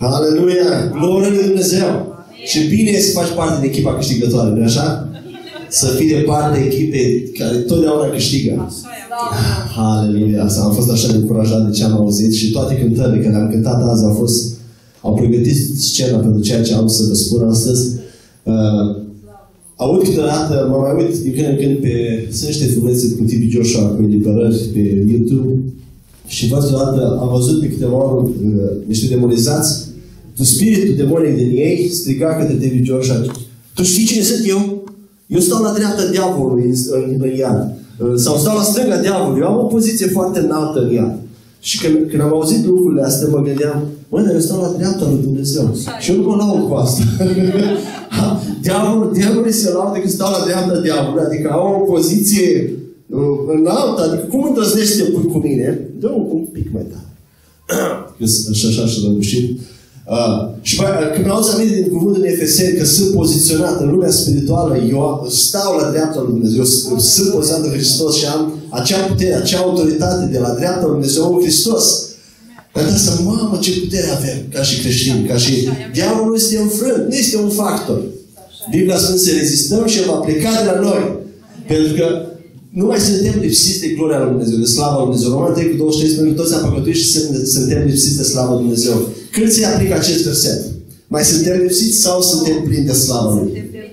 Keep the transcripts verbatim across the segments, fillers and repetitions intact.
Aleluia! Glorie lui Dumnezeu! Și bine e să faci parte din echipa câștigătoare, nu așa? Să fii de parte de echipe care totdeauna câștigă. Aleluia! Asta am fost așa de încurajat de ce am auzit și toate cântările care am cântat azi au fost, au pregătit scena pentru ceea ce am să vă spun astăzi. Uh, aud câteodată, mă mai uit din când în când pe, sunt niște filmețe cu Tibi Joshua, cu eliberări pe YouTube și văd câteodată, am văzut pe câteva ori uh, niște demonizați. Spiritul demonic din ei striga către David Joshua: tu știi cine sunt eu? Eu stau la dreapta diavolului în, în, în iad. Sau stau la stânga diavolului. Eu am o poziție foarte înaltă în iad. Și când, când am auzit lucrurile astea, mă gândeam: mă, dar eu stau la dreapta lui Dumnezeu. Și eu nu mă laud cu asta. Diavolul, diavolul se laudă că stau la dreapta diavolului. Adică au o poziție uh, înaltă. Adică cum îndrăznești să te pui cu mine? Dă-o un pic mai tare. Că așa așa și răbușit. Uh, și bă, când mi-au auzit aminte din cuvântul în Efeseni că sunt poziționat în lumea spirituală, eu stau la dreapta lui Dumnezeu, eu sunt poziționat în Hristos și am acea putere, acea autoritate de la dreapta lui Dumnezeu în Hristos. Dar de asta, mamă, ce putere avem ca și creștini, ca și diavolul nu este înfrânt, nu este un factor. Biblia spune să rezistăm și el va pleca de la noi. Pentru că nu mai suntem lipsiți de gloria lui Dumnezeu, de slava lui Dumnezeu. Roman trei cu douăzeci și trei spune că toți am păcătuit și suntem lipsiți de slava lui Dumnezeu. Când se aplică acest verset? Mai suntem lipsiți sau suntem plini de slava lui?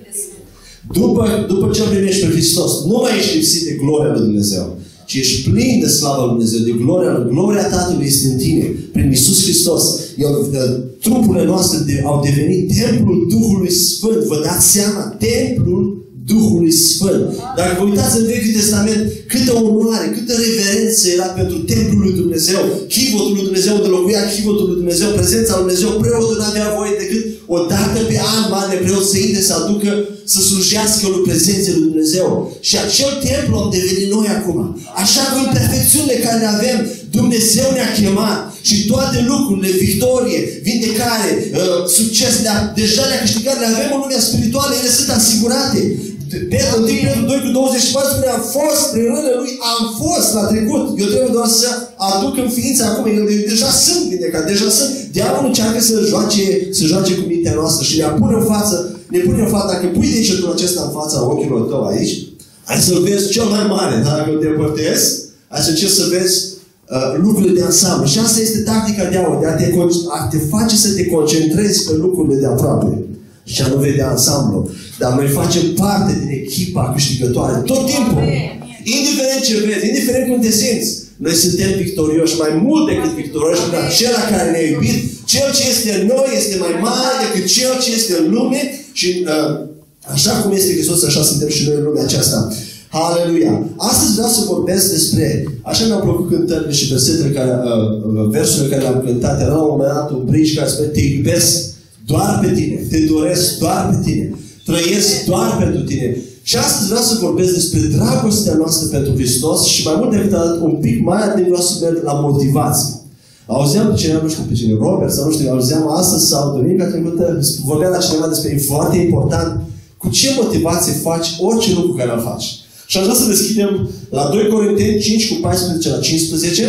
După, după ce primești pe Hristos, nu mai ești lipsit de gloria lui Dumnezeu, ci ești plin de slava lui Dumnezeu, de gloria lui. Gloria Tatălui este în tine, prin Iisus Hristos. El, trupurile noastre de, au devenit templul Duhului Sfânt. Vă dați seama? Templul Duhului Sfânt. Dacă vă uitați în Vechiul Testament, câtă onoare, câtă reverență era pentru templul lui Dumnezeu, chivotul lui Dumnezeu, unde locuia chivotul lui Dumnezeu, prezența lui Dumnezeu. Preotul nu avea voie decât o dată pe an, mare preot să intre, să aducă, să slujească lui prezenței lui Dumnezeu. Și acel templu am devenit noi acum. Așa că în perfecțiunile care le avem, Dumnezeu ne-a chemat și toate lucrurile, victorie, vindecare, uh, succes, le-a, deja le-a câștigat, le avem în lumea spirituală, ele sunt asigurate. Petru unu doi cu douăzeci și patru spune: am fost prin rândul lui, am fost la trecut. Eu trebuie doar să aduc în ființă acum. Eu deja sunt vindecat, deja sunt. Diavolul încearcă să joace, să joace cu mintea noastră și ne pune în față, ne pune în față. Dacă pui degetul acesta în fața ochilor tău aici, hai să-l vezi cel mai mare. Dar dacă îl depărtezi, hai să încerci să vezi uh, lucrurile de ansamblu. Și asta este tactica diavolului, de a te, a te face să te concentrezi pe lucrurile de aproape și a nu vedea ansamblu. Dar noi facem parte din echipa câștigătoare tot timpul. Indiferent ce vezi, indiferent cum te simți, noi suntem victorioși, mai mult decât victorioși, prin acela care ne-a iubit. Cel ce este în noi este mai mare decât cel ce este în lume și uh, așa cum este Hristos, așa suntem și noi în lumea aceasta. Haleluia! Astăzi vreau să vorbesc despre, așa mi-au plăcut cântările și versetele care, uh, versurile care le-am cântat. Era la un moment dat un bridge care spune: te iubesc doar pe tine, te doresc doar pe tine, trăiesc doar pentru tine. Și astăzi vreau să vorbesc despre dragostea noastră pentru Hristos și mai mult decât atât, un pic mai atent vreau să merg la motivație. Auzeam pe cineva, nu știu pe cine, Robert sau nu știu, auzeam astăzi sau duminica trecută, vorbea la cineva despre, e foarte important, cu ce motivație faci orice lucru care îl faci. Și aș vrea să deschidem la doi Corinteni cinci cu paisprezece la cincisprezece.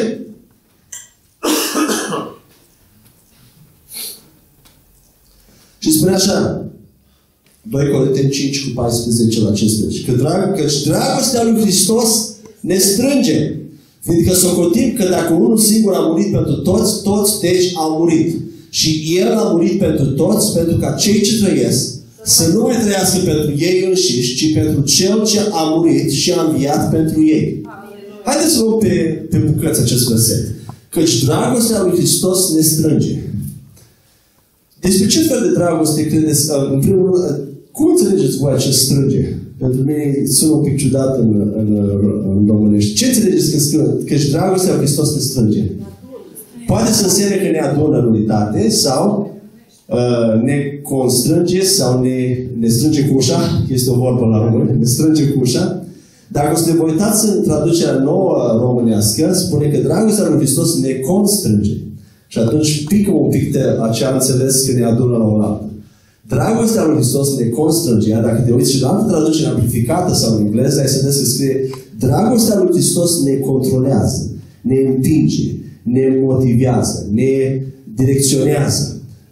Și spune așa, doi Corinteni cinci cu paisprezece la cincisprezece, că drag, căci dragostea lui Hristos ne strânge, fiindcă socotim că dacă unul singur a murit pentru toți, toți deci au murit. Și El a murit pentru toți, pentru ca cei ce trăiesc să nu mai trăiască pentru ei înșiși, ci pentru Cel ce a murit și a înviat pentru ei. Haideți să luăm pe, pe bucăți acest verset. Căci dragostea lui Hristos ne strânge. Despre ce fel de dragoste credeți? În primul rând, cum înțelegeți voi acest strânge? Pentru mine sună un pic ciudat în, în, în românești. Ce înțelegeți că strânge? Căci dragostea lui Hristos ne strânge. Poate să însemne că ne adună în unitate sau uh, ne constrânge sau ne, ne strânge cu ușa. Este o vorbă la român. Ne strânge cu ușa. Dacă o să ne vă uitați în traducerea nouă românească, spune că dragostea lui Hristos ne constrânge. Și atunci pică un pic de acea înțeles că ne adună la un altă. Dragostea lui Hristos ne constrânge. Iar dacă te uiți și la altă traducere amplificată sau în engleză, ai să vezi că scrie: dragostea lui Hristos ne controlează, ne împinge, ne motivează, ne direcționează.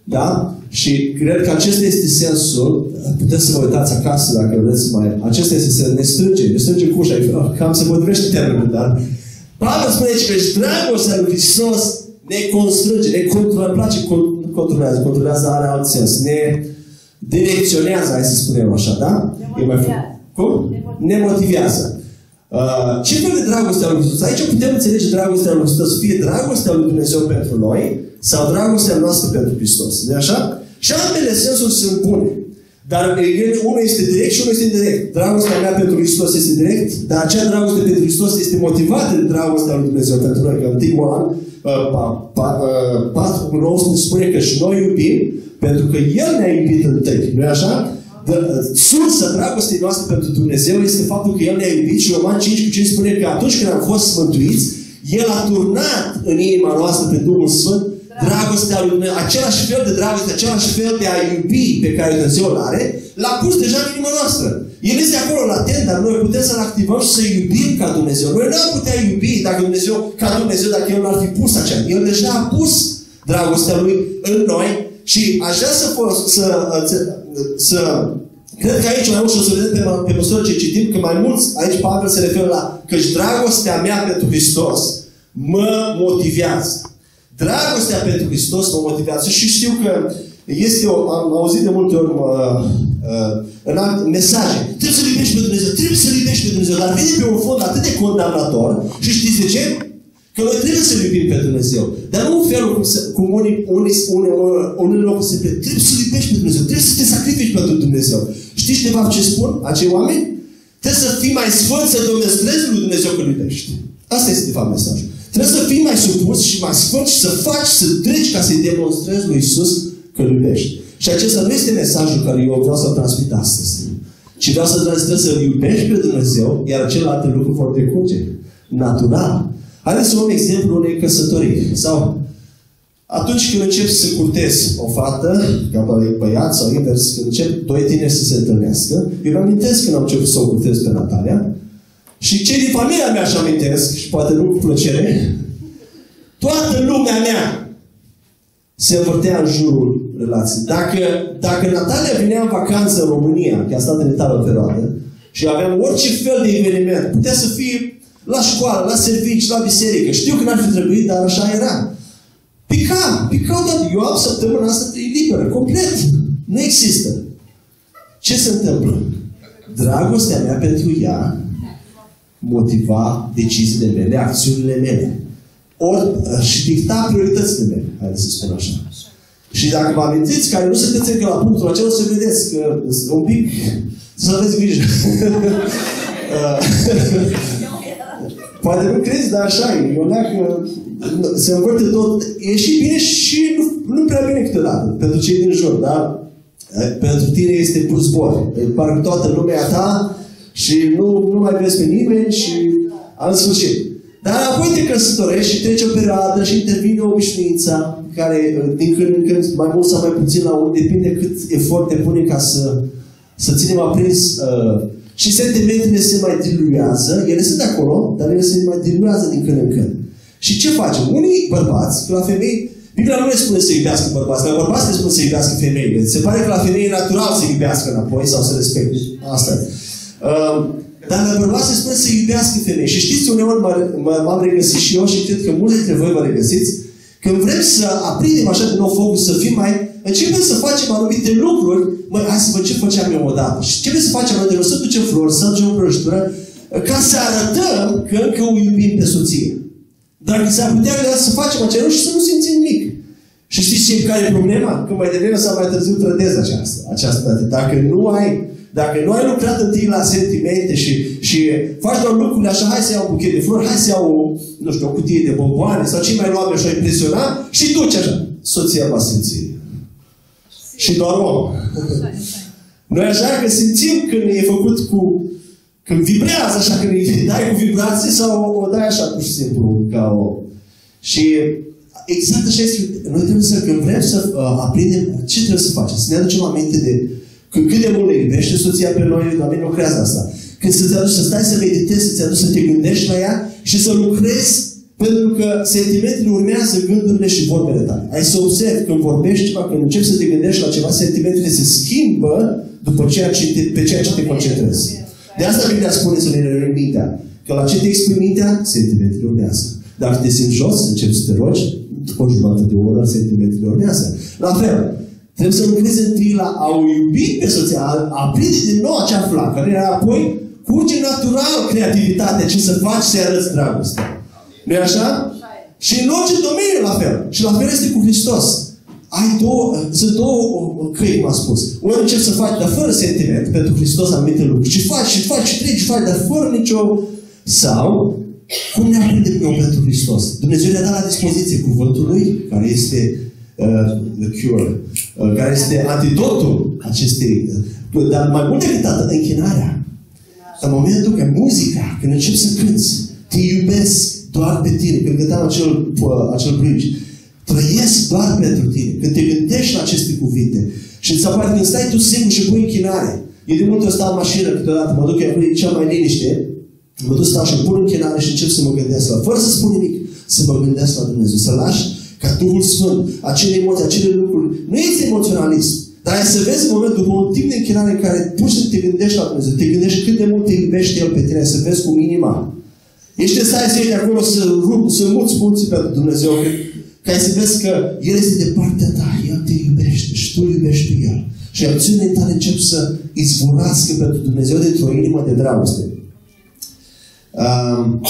Da? Și cred că acesta este sensul, puteți să vă uitați acasă dacă vreți să mai... Acesta este sensul, ne strânge, ne strânge cu ușa, cam se potrivește termenul, dar Pavel spune aici că dragostea lui Hristos ne constrânge, ne controlează, îmi place, nu controlează, controlează are alt sens, ne direcționează, hai să spunem așa, da? Ne motivează. Cum? Ne motivează. Uh, ce fel de dragoste a lui Hristos? Aici putem înțelege dragostea lui Hristos, fie dragostea lui Dumnezeu pentru noi, sau dragostea noastră pentru Hristos. De așa? Și ambele sensuri sunt bune. Dar unul este direct și unul este indirect. Dragostea mea pentru Hristos este direct, dar acea dragoste pentru Hristos este motivată de dragostea lui Dumnezeu pentru noi. Că în Ioan patru cu nouăsprezece spune că și noi iubim pentru că El ne-a iubit întâi. Nu-i așa? Sursa dragostei noastre pentru Dumnezeu este faptul că El ne-a iubit și Roman cinci cu cinci spune că atunci când am fost smântuiți, El a turnat în inima noastră pe Duhul Sfânt dragostea lui Dumnezeu, același fel de dragoste, același fel de a iubi pe care Dumnezeu îl are, l-a pus deja în inima noastră. El este acolo latent, dar noi putem să-L activăm și să iubim ca Dumnezeu. Noi nu am putea iubi dacă Dumnezeu, ca Dumnezeu dacă El n-ar fi pus acea. El deja a pus dragostea Lui în noi și aș vrea să, să, să, să cred că aici mai mult și o să vedem pe, pe măsură ce citim, că mai mulți, aici Pavel se referă la căci dragostea mea pentru Hristos mă motivează. Dragostea pentru Hristos mă motivează și știu că este o, am auzit de multe ori uh, uh, în mesaje. Trebuie să-L iubești pe Dumnezeu, trebuie să-L iubești pe Dumnezeu, dar vine pe un fond atât de condamnator și știți de ce? Că noi trebuie să-L iubim pe Dumnezeu. Dar nu în felul cum, să, cum unii, unii, unii, unii locuri se spune, trebuie să-L iubești pe Dumnezeu, trebuie să te sacrifici pentru Dumnezeu. Știți de fapt ce spun acei oameni? Trebuie să fii mai sfânt, să demonstrezi lui Dumnezeu că îl iubești. Asta este de fapt mesajul. Trebuie să fii mai supus și mai sfânt și să faci, să treci ca să-i demonstrezi lui Iisus că îl iubești. Și acesta nu este mesajul care eu vreau să-l transmit astăzi. Ci vreau să transmit să-L iubești pe Dumnezeu, iar celelalte lucruri vor decurge. Natural. Haideți să luăm exemplu unei căsătorii. Sau atunci când începi să curtezi o fată, ca băiat sau invers, când încep doi tineri să se întâlnească, eu îmi amintesc când am început să o curtez pe Natalia, și cei din familia mea își amintesc, și poate nu cu plăcere, toată lumea mea se învârtea în jurul relației. Dacă, dacă Natalia venea în vacanță în România, că a stat în etală perioadă, și aveam orice fel de eveniment, putea să fie la școală, la servici, la biserică, știu că n-ar fi trebuit, dar așa era. Pica, picau, dar eu am săptămâna asta liberă, complet. Nu există. Ce se întâmplă? Dragostea mea pentru ea motiva deciziile mele, acțiunile mele. Ori și dicta prioritățile mele, haideți să spun așa. Și dacă vă amintiți, care nu sunteți încă la punctul acela, o să vedeți că un pic să aveți grijă. Poate nu crezi, dar așa e. Eu dacă se învârte tot, e și bine și nu, nu prea bine câteodată, pentru cei din jur, da? Pentru tine este plus zbor. Parcă toată lumea ta și nu, nu mai vezi pe nimeni și am sfârșit. Dar apoi te căsătorești și trece o perioadă și intervine obișnuința care din când în când, mai mult sau mai puțin la un, depinde cât efort te pune ca să, să ținem aprins uh, și sentimentele se mai diluează, ele sunt acolo, dar ele se mai diluează din când în când. Și ce facem? Unii bărbați, că la femei, Biblia nu le spune să iubească bărbați, la bărbați le spune să iubească femeile. Se pare că la femei e natural să iubească înapoi sau să respecte. Asta e. Uh, Dar la bărbați se spune să iubească femei. Și știți, uneori m-am regăsit și eu și cred că mulți dintre voi vă regăsiți, când vrem să aprindem așa din nou focul, să fim mai... Începem să facem anumite lucruri. Măi, hai să văd ce făceam eu odată. Și începem să facem anumite lucruri, să ducem flori, să ducem o prăjitură, ca să arătăm că încă o iubim pe soție. Dacă s-ar putea să facem acea lucru și să nu simțim nimic. Și știți ce care e problema? Că mai devreme sau mai târziu trădezi aceasta. aceasta. Dacă nu ai Dacă nu ai lucrat întâi la sentimente și, și faci doar lucrurile așa, hai să iau un buchet de flori, hai să iau o, nu știu, o cutie de bomboane sau ce mai luam și o impresiona și duci așa. Soția va simți. Și doar om. Noi așa că simțim când e făcut cu, când vibrează așa, când îi dai cu vibrație sau o dai așa pur și simplu ca o... Și exact așa este. Noi trebuie să, când vrem să uh, aprindem, ce trebuie să facem? Să ne aducem aminte de când cât de mult le iubește soția pe noi, Doamne, lucrează asta. Când să te aduci să stai să meditezi, să te aduci să te gândești la ea și să lucrezi Pentru că sentimentele urmează gândurile și vorbele tale. Ai să observi când vorbești ceva, când începi să te gândești la ceva, sentimentele se schimbă după ceea ce te, pe ceea ce te concentrezi. De asta Biblia spune să ne rărim mintea. Că la ce te exprimi mintea, sentimentele urmează. Dacă te simți jos, începi să te rogi, după o jumătate de oră, sentimentele urmează. La fel, trebuie să lucrezi întâi la a o iubi pe soția, a aprinde din nou acea flacără, iar apoi curge natural creativitatea ce să faci să arăți dragostea. Nu-i așa? Și în orice domeniu la fel. Și la fel este cu Hristos. Ai două, sunt două căi, cum am spus. Ori încerci să faci, dar fără sentiment, pentru Hristos anumite lucruri. Și faci, și faci, și treci, și faci, dar fără nicio... Sau, cum ne aprindem eu pentru Hristos? Dumnezeu ne-a dat la dispoziție cuvântul Lui, care este uh, the cure, uh, care este antidotul acestei... Uh, dar mai mult decât atât, închinarea. În momentul că muzica, când începi să cânți, te iubesc doar pe tine. Când cântam acel, uh, acel bridge, trăiesc doar pentru tine. Când te gândești la aceste cuvinte și îți apare când stai tu singur și pui închinare. Eu de multe ori stau în mașină câteodată, mă duc acolo, e cea mai liniște, mă duc, stau și pun închinare și încep să mă gândesc la, fără să spun nimic, să mă gândesc la Dumnezeu. Să lași ca Duhul Sfânt, acele emoții, acele lucruri. Nu este emoționalism. Dar ai să vezi în momentul, după un timp de închinare în care pur și simplu te gândești la Dumnezeu, te gândești cât de mult te iubește El pe tine, să vezi cu inima. Ești stai să ieși de acolo să rup, să muți mulți pentru Dumnezeu, că, ca să vezi că El este de partea ta, El te iubește și tu iubești pe El. Și acțiunile tale încep să izvorască pentru Dumnezeu dintr-o inimă de dragoste. Um,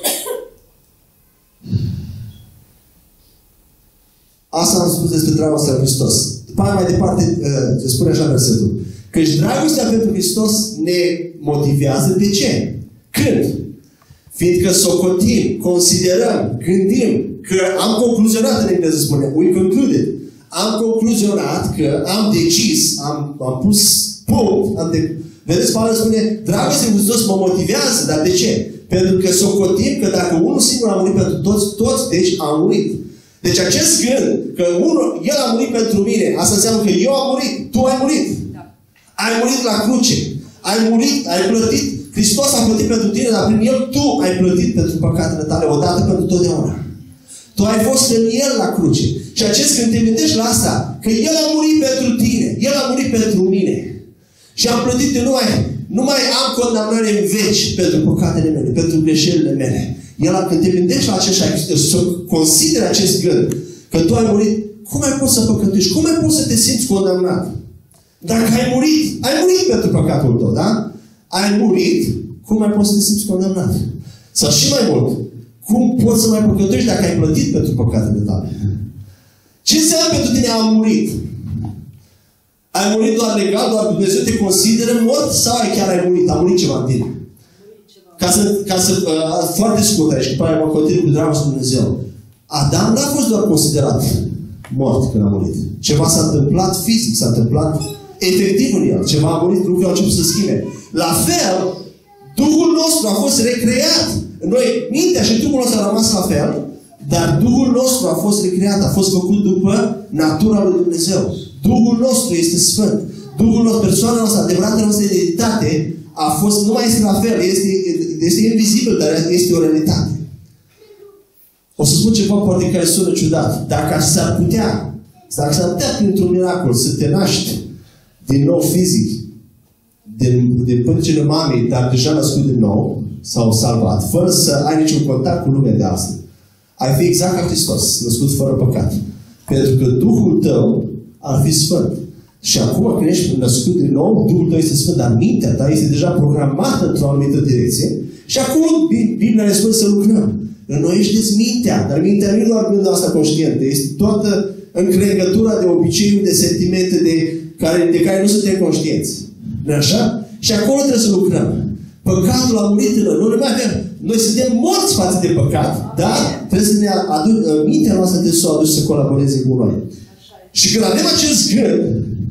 Asta am spus despre dragostea lui Hristos. După aia mai departe, uh, se spune așa versetul. Căci dragostea pentru Hristos ne motivează de ce? Când? Fiindcă socotim, considerăm, gândim că am concluzionat, în engleză spune, we concluded. Am concluzionat că am decis, am, am pus punct, am de... Vedeți, Pavel spune, dragostea lui Hristos mă motivează, dar de ce? Pentru că socotim că dacă unul singur a murit pentru toți, toți, deci a murit. Deci acest gând, că unul, El a murit pentru mine, asta înseamnă că eu am murit, tu ai murit. Da. Ai murit la cruce. Ai murit, ai plătit. Hristos a plătit pentru tine, dar prin El tu ai plătit pentru păcatele tale, odată pentru totdeauna. Tu ai fost în El la cruce. Și acest când te gândești la asta, că El a murit pentru tine, El a murit pentru mine. Și am plătit de nu mai, nu mai am condamnare în veci pentru păcatele mele, pentru greșelile mele. El, când te gândești la acest și să consideri acest gând, că tu ai murit, cum ai poți să păcătuiești? Cum ai poți să te simți condamnat? Dacă ai murit, ai murit pentru păcatul tău, da? Ai murit, cum ai poți să te simți condamnat? Sau și mai mult, cum poți să mai păcătuiești dacă ai plătit pentru păcatele tale? Ce înseamnă pentru tine a murit? Ai murit doar legal, doar Dumnezeu te consideră mort sau ai chiar ai murit? A murit ceva în tine? Ca să, ca să uh, foarte scurt aici, după aia mă continui cu dragostea lui Dumnezeu. Adam n-a fost doar considerat mort când a murit. Ceva s-a întâmplat fizic, s-a întâmplat efectiv în el. Ceva a murit, lucrurile au început să schimbe. La fel, Duhul nostru a fost recreat. Noi, mintea și Duhul nostru a rămas la fel, dar Duhul nostru a fost recreat, a fost făcut după natura lui Dumnezeu. Duhul nostru este sfânt. Duhul nostru, persoana noastră, adevărata noastră identitate, a fost, nu mai este la fel, este, este invizibil, dar este o realitate. O să spun ceva poate care sună ciudat. Dacă s-ar putea, dacă s-ar putea printr-un miracol să te naști din nou fizic, din, din pântecele mamei, dar deja născut din nou, sau salvat, fără să ai niciun contact cu lumea de astăzi, ai fi exact ca Hristos, născut fără păcat. Pentru că Duhul tău ar fi sfânt. Și acum când ești născut din nou, Duhul tău este sfânt, dar mintea ta este deja programată într-o anumită direcție. Și acum Biblia ne spune să lucrăm. Înnoiește-ți mintea, dar mintea nu e doar gândul asta conștientă, este toată încrengătura de obiceiuri, de sentimente de care, de care nu suntem conștienți. Nu așa? Și acolo trebuie să lucrăm. Păcatul a murit în noi. Nu ne mai avem. Noi suntem morți față de păcat, dar trebuie să ne aduc, mintea noastră trebuie să o aduci să colaboreze cu noi. Și când avem acest gând,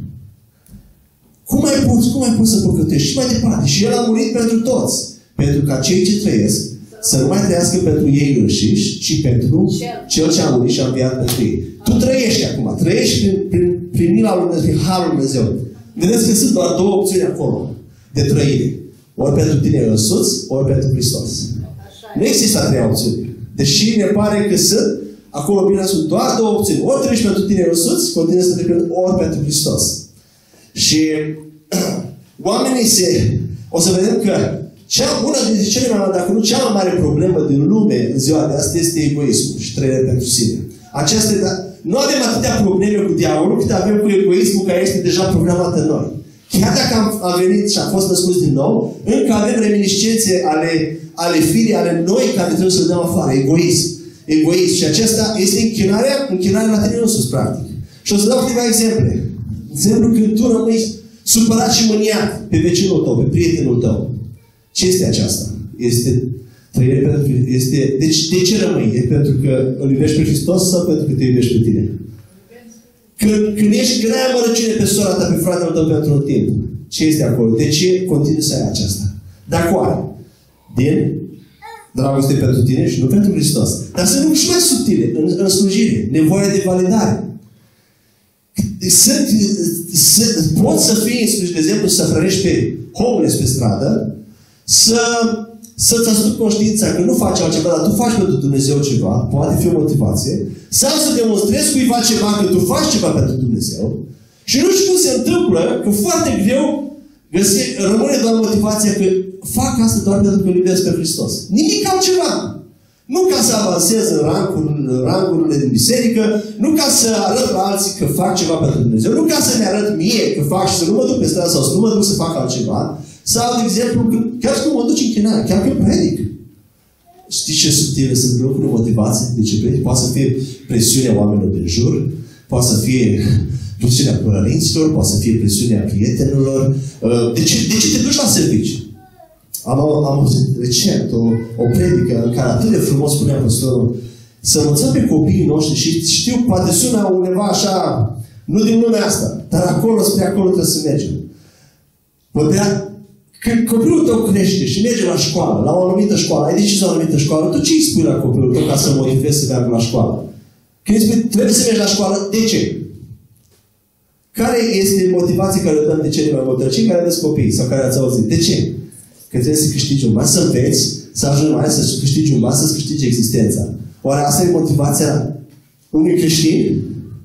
cum mai poți, cum mai poți să păcătești? Și mai departe. Și El a murit pentru toți. Pentru ca cei ce trăiesc să nu mai trăiască pentru ei înșiși, ci pentru Cel ce a murit și a înviat pentru ei. Tu trăiești acum. Trăiești prin, prin, prin mila lui Dumnezeu, prin Harul lui Dumnezeu. Vedeți că sunt doar două opțiuni acolo de trăire. Ori pentru tine însuți, ori pentru Hristos. Nu există a treia opțiune. Deși ne pare că sunt, acolo bine sunt doar două opțiuni. Ori treci pentru tine însuți, continui să treci, ori pentru Hristos. Și oamenii se... O să vedem că cea bună dintre cele mai mari, dacă nu cea mai mare problemă din lume în ziua de astăzi este egoismul și trăirea pentru sine. Aceasta, nu avem atâtea probleme cu diavolul cât avem cu egoismul care este deja programat în noi. Chiar dacă am, am venit și am fost născuți din nou, încă avem reminiscențe ale, ale firii, ale noi care trebuie să le dăm afară. Egoism. Egoism. Și acesta este închinarea, închinarea la tine însuți, practic. Și o să dau câteva exemple. Exemplu, când tu rămâi supărat și mâniat pe vecinul tău, pe prietenul tău. Ce este aceasta? Este trăire pentru este. Deci de ce rămâi? E pentru că îl iubești pe Hristos sau pentru că te iubești pe tine? Când, când ești, când ai amărăciune pe sora ta, pe fratele tău pentru un timp, ce este acolo? De ce continui să ai aceasta? Dacă oare? Din dragoste pentru tine și nu pentru Hristos. Dar să nu și mai subtile, în, în slujire, nevoie de validare. Sunt, sunt, poți să fii în slujire, de exemplu, să hrănești pe homeless pe stradă, să, să-ți asumi conștiința că nu faci altceva, dar tu faci pentru Dumnezeu ceva, poate fi o motivație, sau să demonstrezi cuiva ceva că tu faci ceva pentru Dumnezeu. Și nu știu cum se întâmplă, că foarte greu găsi, rămâne doar motivația că fac asta doar pentru că îl iubesc pe Hristos. Nimic altceva. Nu ca să avansez în rangurile, rangurile din biserică, nu ca să arăt la alții că fac ceva pentru Dumnezeu, nu ca să-mi arăt mie că fac și să nu mă duc pe stradă sau să nu mă duc să fac altceva. Sau, de exemplu, chiar că mă duc în chinare, chiar că predic. Știi ce subtile sunt lucruri, motivații de ce predic? Poate să fie presiunea oamenilor din jur, poate să fie presiunea părinților, poate să fie presiunea prietenilor. De ce, de ce te duci la serviciu? Am, am auzit recent o, o predică în care atât de frumos spunea păstorul să învățăm pe copiii noștri și știu, poate sună undeva așa, nu din lumea asta, dar acolo, spre acolo trebuie să mergem. Vorbea, când copilul tău crește și merge la școală, la o anumită școală, ai decis o anumită școală, tu ce îi spui la copilul tău ca să-l motivezi să meargă la școală? Când îi spui, trebuie să mergi la școală, de ce? Care este motivația care o dăm de cele mai multe? Cei care aveți copii sau care ați auzit? De ce? Că trebuie să câștigi un ban, să înveți, să ajungi mai, să câștigi un ban, să-ți câștigi existența. Oare asta e motivația unui creștin?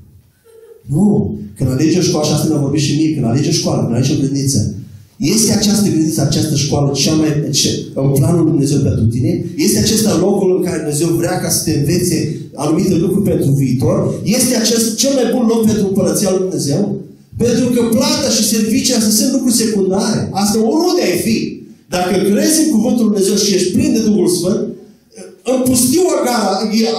Nu. Când alegi o școală, și asta mi-a vorbit și mie, când alegi o școală, când alegi o grădiniță, este această grădiniță, această școală cea mai, ce, în planul lui Dumnezeu pentru tine? Este acesta locul în care Dumnezeu vrea ca să te învețe anumite lucruri pentru viitor? Este acest cel mai bun loc pentru Împărăția lui Dumnezeu? Pentru că plata și servicia astea sunt lucruri secundare. Asta oriunde ai fi. Dacă crezi în Cuvântul Lui Dumnezeu și ești plin de Duhul Sfânt, în pustiu Agara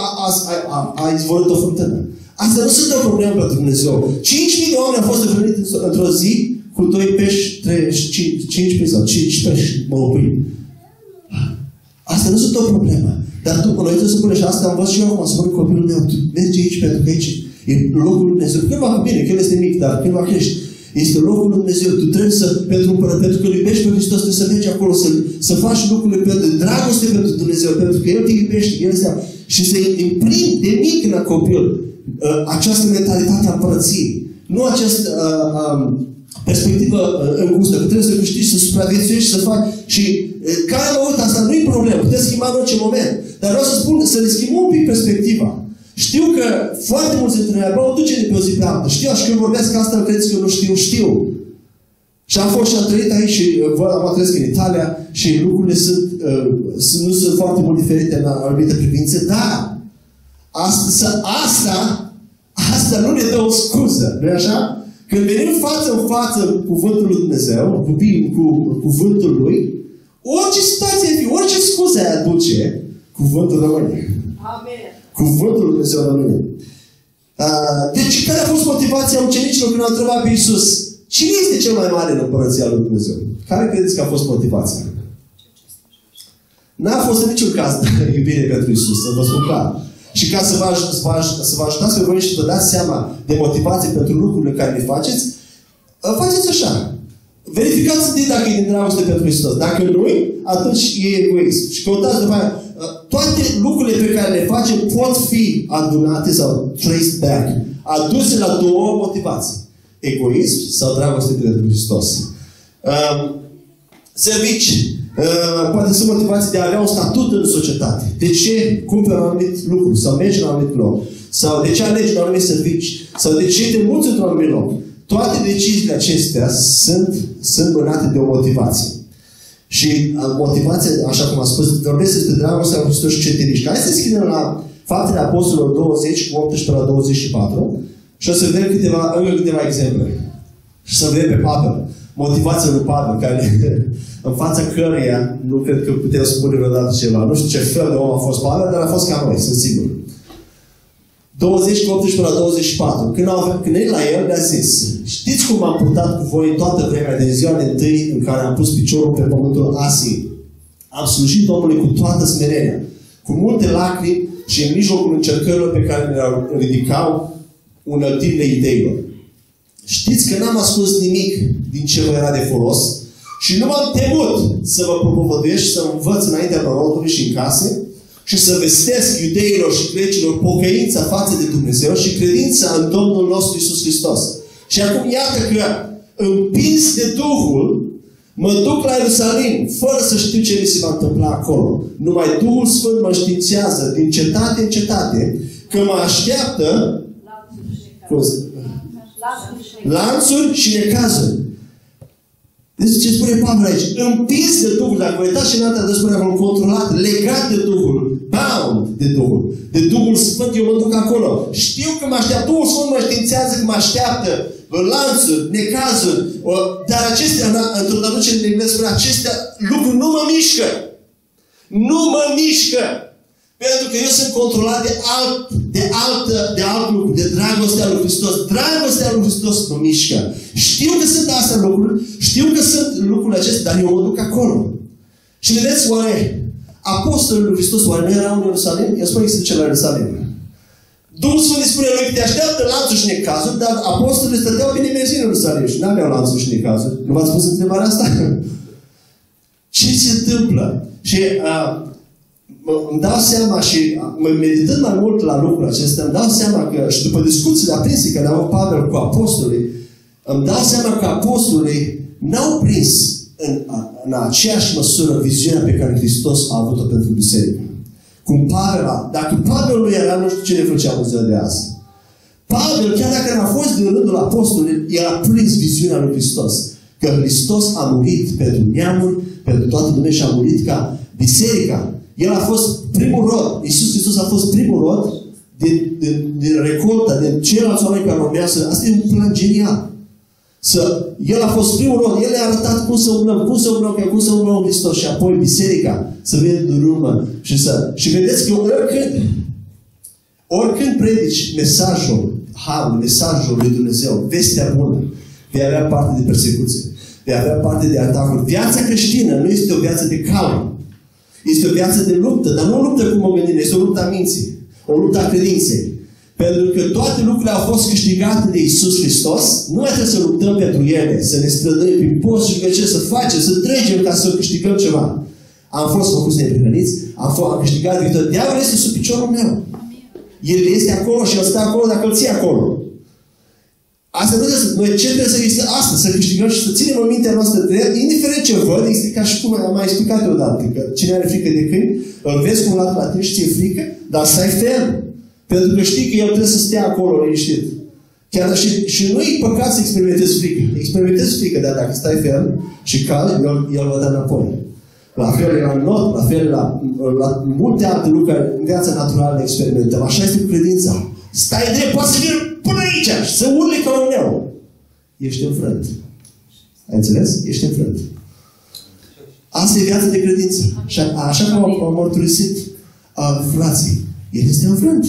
a izvorât o fântână. Asta nu sunt o problemă pentru Dumnezeu. cinci mii de oameni au fost întâlniți într-o zi cu doi pești, cinci mii sau cinci pești mălăpâi. Asta nu sunt o problemă. Dar tu, noi trebuie să punești asta, învăț și eu acum, să spun copilul meu, tu mergi aici pentru că aici e locul Lui Dumnezeu. Când va bine, că el este mic, dar când va crește, este locul Lui Dumnezeu. Tu trebuie să, pentru, pentru că îl iubești pe Hristos, trebuie să mergi acolo, să, să faci lucrurile pentru dragoste pentru Dumnezeu, pentru că El te iubește, El este, și să imprimi de mic în copil uh, această mentalitate a împărăției. Nu această uh, um, perspectivă uh, îngustă, că trebuie să câștigi, să supraviețuiești, să faci. Și uh, care am avut asta, nu e problemă, puteți schimba în orice moment. Dar vreau să spun, să ne schimbăm un pic perspectiva. Știu că foarte mulți dintre noi abia o duce de pe o zi pe altă. Știu, așa că vorbesc asta, credeți că eu nu știu, știu. Și am fost și am trăit aici și am trăiesc în Italia și lucrurile sunt, uh, nu sunt foarte mult diferite în anumite privințe, dar asta, asta, asta nu ne dă o scuză, nu-i așa? Când venim față în față cu Cuvântul lui Dumnezeu, cu, cu Cuvântul Lui, orice situație fi, orice scuză ai aduce, Cuvântul rămâne. Amen. Cuvântul lui Dumnezeu rămâne. Uh, deci, care a fost motivația ucenicilor când au întrebat pe Iisus? Cine este cel mai mare în Împărăția lui Dumnezeu? Care credeți că a fost motivația? N-a fost în niciun caz iubire pentru Iisus, să vă spun clar. Și ca să vă, să vă, să vă ajutați pe voi și să vă dați seama de motivație pentru lucrurile care le faceți, faceți așa. Verificați întâi dacă e din dragoste pentru Hristos. Dacă nu atunci e egoism. Și căutați după aia. Toate lucrurile pe care le facem pot fi adunate sau traced back. Aduse la două motivații. Egoism sau dragoste pentru Hristos. Um, servici. Uh, poate sunt motivații de a avea un statut în societate. De ce cumperi un anumit lucru sau mergi la un anumit loc? Sau de ce alegi un anumit servici? Sau de ce te muți într-un anumit loc? Toate deciziile acestea sunt, sunt mânate de o motivație. Și motivația, așa cum am spus, vorbesc despre dragostea lui Hristos și cetiriști. Hai să deschidem la Faptele Apostolilor douăzeci, cu optsprezece la douăzeci și patru și o să vedem câteva, încă câteva exemple. Și să vedem pe Pavel. Motivația lui Pavel, care în fața căreia nu cred că putem spune vreodată ceva. Nu știu ce fel de om a fost Pavel, dar a fost ca noi, sunt sigur. douăzeci, cu optsprezece la douăzeci și patru. Când, au, când e la el, le-a zis: știți cum am purtat cu voi toată vremea din ziua de întâi în care am pus piciorul pe pământul Asiei. Am slujit Domnului cu toată smerenia, cu multe lacrimi și în mijlocul încercărilor pe care le ridicau unăltirile ideilor. Știți că n-am ascuns nimic din ce vă era de folos și nu m-am temut să vă propovăduiesc și să învăț înaintea norodului și în case și să vestesc iudeilor și grecilor pocăința față de Dumnezeu și credința în Domnul nostru Iisus Hristos. Și acum iată că, împins de Duhul, mă duc la Ierusalim, fără să știu ce mi se va întâmpla acolo. Numai Duhul Sfânt mă înștiințează din cetate în cetate că mă așteaptă lanțuri și necazuri. Deci ce spune Pavel aici? Împins de Duhul, dacă vă uitați și în altă, spune acolo, controlat, legat de Duhul, bound de Duhul, de Duhul Sfânt, eu mă duc acolo. Știu că mă așteaptă, Duhul Sfânt mă științează că mă așteaptă lanțuri, necazuri, dar acestea, într-o traducere în engleză, spune, acestea lucruri nu mă mișcă. Nu mă mișcă. Pentru că eu sunt controlat de alt, de altă, de alt lucru, de dragostea lui Hristos. Dragostea lui Hristos mă mișcă. Știu că sunt astea lucruri, știu că sunt lucrurile acestea, dar eu mă duc acolo. Și vedeți, oare apostolul lui Hristos, oare nu erau în Ierusalim? El spune că se duce la Ierusalim. Duhul Sfânt îi spune lui că te așteaptă lanțuri și necazuri, dar apostolii stăteau bine mersi în Ierusalim și nu aveau lanțuri și necazuri. Nu v-ați spus întrebarea asta? Ce se întâmplă? Și uh, îmi dau seama și meditând mai mult la lucrul acesta, îmi dau seama că, și după discuțiile aprinse care au avut Pavel cu apostolii, îmi dau seama că apostolii n-au prins în, în aceeași măsură viziunea pe care Hristos a avut-o pentru biserică. Cum Pavel, dacă Pavel nu era, nu știu ce ne făcea în ziua de azi. Pavel, chiar dacă n-a fost din rândul apostolului, el a prins viziunea lui Hristos. Că Hristos a murit pentru neamuri, pentru toată lumea și a murit ca biserica. El a fost primul rod. Iisus Hristos a fost primul rod din, din, din recolta, din ceilalți oameni care urmează. Asta e un plan genial. Să, el a fost primul rod. El le-a arătat cum să umblăm, cum să umblăm, cum să umblăm Hristos. Și apoi biserica să vină în urmă. Și, să, și vedeți că oricând, oricând predici mesajul harul, mesajul lui Dumnezeu, vestea bună, vei avea parte de persecuție. Vei avea parte de atacuri. Viața creștină nu este o viață de calm. Este o viață de luptă, dar nu o luptă cum o gândim, este o luptă a minții, o luptă a credinței. Pentru că toate lucrurile au fost câștigate de Iisus Hristos, nu mai trebuie să luptăm pentru ele, să ne strădăm prin post și ce să facem, să trecem ca să câștigăm ceva. Am fost făcuți neprihăniți, am, fost, am câștigat victoria. Diavolul este sub piciorul meu. El este acolo și el stă acolo dacă îl ții acolo. Asta nu trebuie să, noi ce trebuie să este asta, să câștigăm și să ținem în mintea noastră de el, indiferent ce văd, este ca și cum am mai explicat odată, că cine are frică de câini, îl vezi cum la tine și ți-e frică, dar stai ferm. Pentru că știi că el trebuie să stea acolo liniștit. Chiar și, și nu e păcat să experimentezi frică. Experimentezi frică, dar dacă stai ferm și calm, el, el va da înapoi. La fel la not, la fel la, la multe alte lucruri în viața naturală le experimentăm. Așa este cu credința. Stai drept, poate să vină până aici și să urle ca un leu. Ești înfrânt. Ai înțeles? Ești înfrânt. Asta e viața de credință. Și a, așa cum am mărturisit uh, frații, el este înfrânt.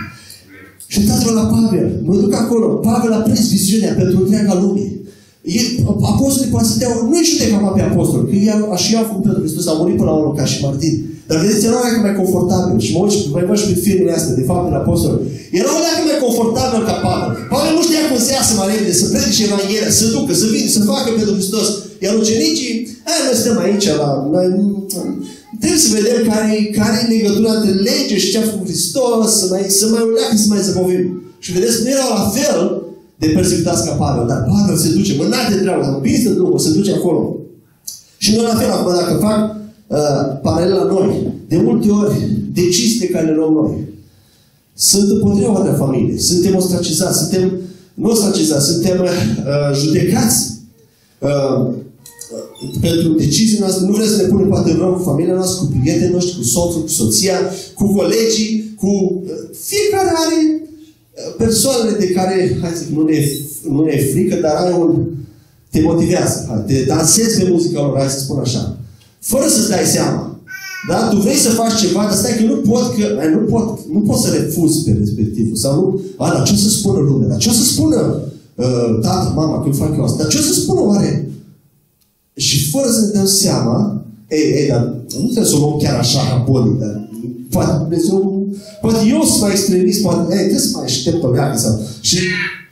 Și uitați-vă la Pavel. Mă duc acolo. Pavel a prins viziunea pentru întreaga lume. Apostolii poate să dea, nu-i judecam pe apostol, că el, și eu am făcut pentru Hristos, a murit până la urmă ca și martir. Dar vedeți, era un mai confortabil. Și mă uit și mai văd și pe filmele astea, de fapt, de apostol. Era un mai confortabil ca Pavel. Pavel nu știa cum să iasă mai repede, să predice Evanghelia, să ducă, să vină, să facă pentru Hristos. Iar ucenicii, hai, noi stăm aici, la, noi, trebuie să vedem care, care e legătura între lege și ce a făcut Hristos, să mai, să mai uleacă, să mai zăbovim. Și vedeți, nu erau la fel de persecutați ca Pavel, dar Pavel se duce, mânat de treabă, împins de Duhul, se duce acolo. Și Și noi la fel, acum, dacă fac uh, paralel la noi, de multe ori, deciziile care le luăm noi sunt împotriva oamenilor familie. Suntem ostracizați, suntem nu ostracizați, suntem uh, judecați uh, pentru deciziile noastre. Nu vrem să ne punem poate în rău cu familia noastră, cu prietenii noștri, cu soțul, cu soția, cu colegii, cu... Uh, fiecare are persoanele de care, hai să zic, nu ne, nu ne e frică, dar ai un... te motivează. Hai, te dansezi pe muzica lor, hai să spun așa. Fără să-ți dai seama. Da? Tu vrei să faci ceva, dar stai că nu pot, că, ai, nu pot, nu pot să refuz pe respectivul. Sau nu, a, dar ce o să spună lumea? Dar ce o să spună uh, tata, mama, când fac eu asta? Dar ce o să spună oare? Și fără să ne dăm seama, ei, ei, dar nu trebuie să o luăm chiar așa, apoi, dar poate Dumnezeu, poate eu sunt mai extremist, poate, ei, trebuie să mai aștept o leacă sau... Și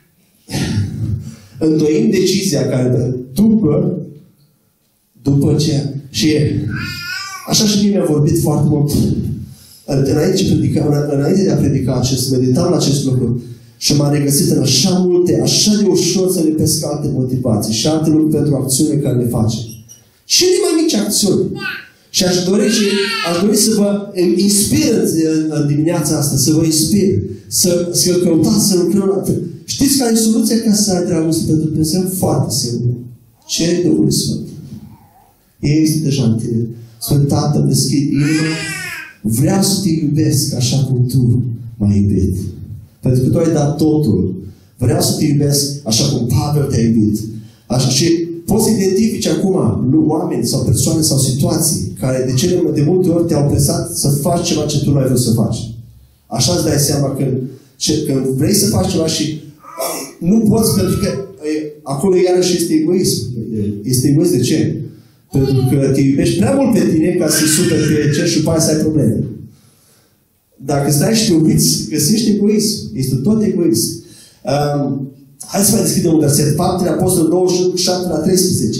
îndoim decizia care după, după ce... Și așa și mie mi-a vorbit foarte mult. Înainte, predica, înainte de a predica acest, meditam la acest lucru și m-am regăsit în așa multe, așa de ușor să le pesc alte motivații și alte lucruri pentru acțiune care le facem. Și mai mici acțiuni. Și aș dori, și, aș dori să vă inspir în, în dimineața asta, să vă inspir, să, să căutați, să lucrăm la fel. Știți care e soluția ca să ai dragoste pentru Dumnezeu? Foarte simplu. Cere Duhul Sfânt. Ei este deja în tine. Sfânt Tată, îmi deschid inima. Vreau să te iubesc așa cum tu m-ai iubit. Pentru că tu ai dat totul. Vreau să te iubesc așa cum Pavel te-a iubit. Așa și poți să identifici acum oameni sau persoane sau situații care de cele de multe ori te-au presat să faci ceva ce tu nu ai vrut să faci. Așa îți dai seama când, ce, când vrei să faci ceva și nu poți, pentru că e, acolo iarăși este egoism. Este egoism de ce? Pentru că te iubești prea mult pe tine ca să-i superi pe cer și după aia să ai probleme. Dacă stai și te uiți, găsești egoism. Este tot egoism. Um, hai să mai deschidem un verset. Faptele Apostolului douăzeci și șapte la treisprezece.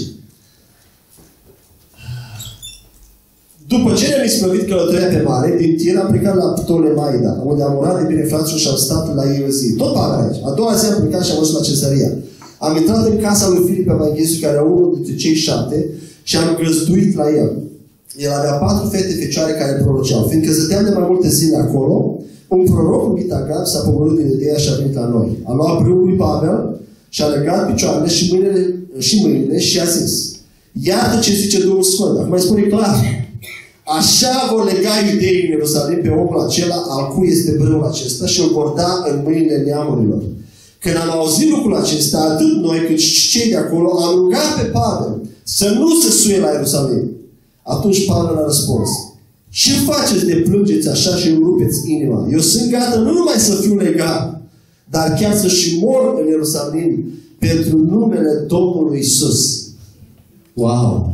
După ce ne-am isprăvit călătoria pe mare, din Tir am plecat la Ptolemaida, unde am urat de bine fraților și am stat la ei o zi. Tot Pavel aici. A doua zi am plecat și am ajuns la Cezarea. Am intrat în casa lui Filip Evanghelistul, care era unul dintre cei șapte, și am găzduit la el. El avea patru fete fecioare care proroceau. Fiindcă stăteam de mai multe zile acolo, un proroc numit Agab s-a pogorât din Iudeea și a venit la noi. A luat brâul lui Pavel și a legat picioarele și mâinile și, mâinile și a zis: iată ce zice Duhul Sfânt. Acum îi spune clar: așa vor lega iudeii în Ierusalim pe omul acela al cui este brâul acesta și îl vor da în mâinile neamurilor. Când am auzit lucrul acesta, atât noi cât și cei de acolo am rugat pe Pavel să nu se suie la Ierusalim. Atunci Pavel a răspuns: ce faceți de plângeți așa și îmi rupeți inima? Eu sunt gata nu numai să fiu legat, dar chiar să și mor în Ierusalim pentru numele Domnului Iisus. Wow!